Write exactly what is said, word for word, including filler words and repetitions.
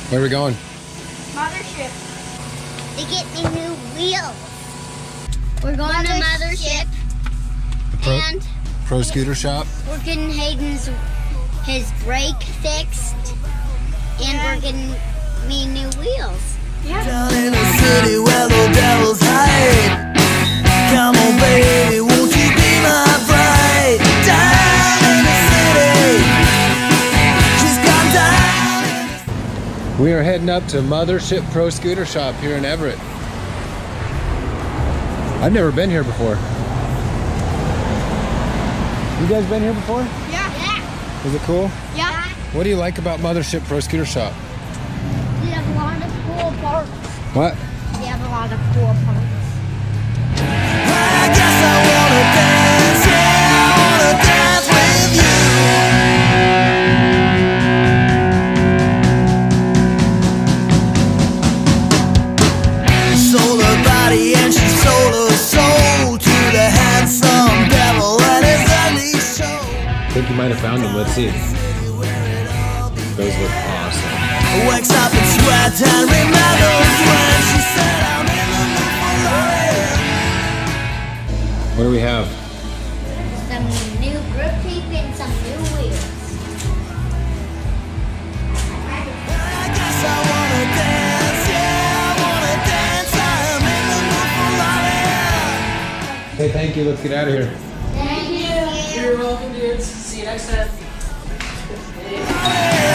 Where are we going? Mothership. To get me new wheels. We're going Mothership. to Mothership. Pro, and Pro Scooter Shop. we're getting Hayden's his brake fixed. And yeah. we're getting me new wheels. Yeah. Down in the city where the devils hide. Come on, baby, won't you be my bride? Down in the city, she's gone down. We are heading up to Mothership Pro Scooter Shop here in Everett. I've never been here before. You guys been here before? Yeah. Yeah. Is it cool? Yeah. What do you like about Mothership Pro Scooter Shop? We have a lot of cool parts. What? We have a lot of cool parts. I guess I wanna dance, yeah, I wanna dance with you. Sold her body and she sold her soul to the handsome devil and his ugly show. I think you might have found them. Let's see. Those look awesome. Wakes up in sweat and remembers when she said I'm in the mood for loving. What do we have? Some new grip tape and some new wheels. I guess I wanna dance, yeah, I wanna dance. I'm in the mood for loving. Hey, thank you. Let's get out of here. Thank you. You're welcome, dudes. See you next time. Hey.